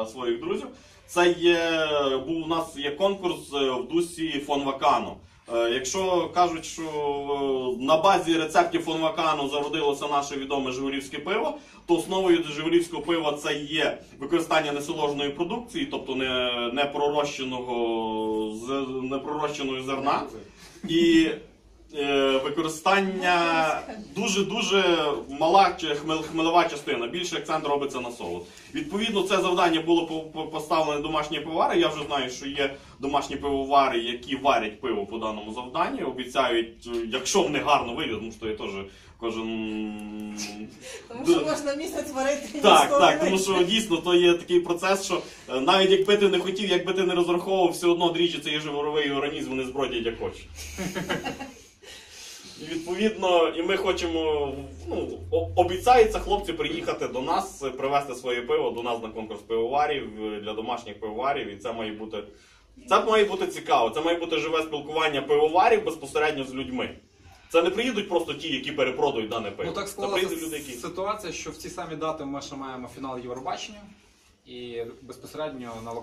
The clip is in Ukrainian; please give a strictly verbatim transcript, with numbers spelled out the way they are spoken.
для своїх друзів. Це є, був у нас є конкурс в дусі фон Вакану. Якщо кажуть, що на базі рецептів фон Вакану зародилося наше відоме жигулівське пиво, то основою жигулівського пива це є використання несоложної продукції, тобто не, не пророщеного, не пророщеної зерна, і е, використання дуже-дуже мала хмел, хмелева частина, більше акцент робиться на солод. Відповідно, це завдання було поставлене домашні пивовари. Я вже знаю, що є домашні пивовари, які варять пиво по даному завданню, обіцяють, якщо в них гарно вийде, тому що я теж кожен... Тому що можна місяць варити. Так, так, тому що дійсно то є такий процес, що навіть якби ти не хотів, якби ти не розраховував, все одно дріжджі це є живоровий організм, вони збродять як хочуть. І відповідно, і ми хочемо, ну, обіцяється хлопці приїхати до нас, привезти своє пиво до нас на конкурс пивоварів, для домашніх пивоварів, і це має бути, це має бути цікаво, це має бути живе спілкування пивоварів безпосередньо з людьми. Це не приїдуть просто ті, які перепродають дане пиво. Ну так це приїдуть люди, склалася які... ситуація, що в ці самі дати ми ще маємо фінал Євробачення, і безпосередньо на